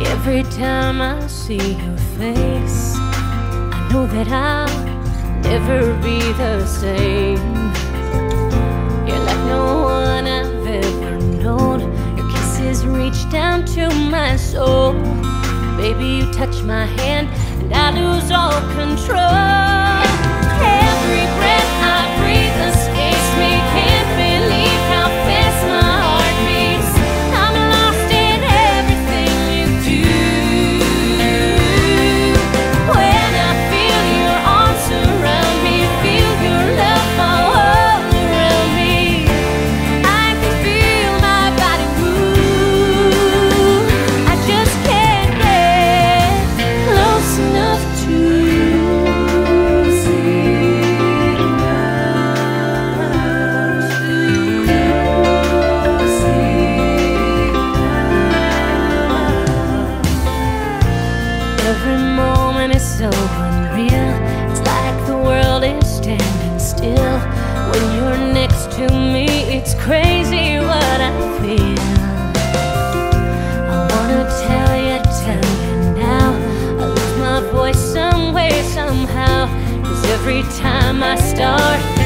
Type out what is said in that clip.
Every time I see your face, I know that I'll never be the same. You're like no one I've ever known. Your kisses reach down to my soul. Baby, you touch my hand and I lose all control. Every breath I breathe escapes me. Can't believe how fast my heart beats. I'm lost in everything you do. When I feel your arms surround me, feel your love all around me, I can feel my body move. I just can't get close enough to every moment is so unreal. It's like the world is standing still. When you're next to me, it's crazy what I feel. I wanna tell you now. I lose my voice some way, somehow. 'Cause every time I start,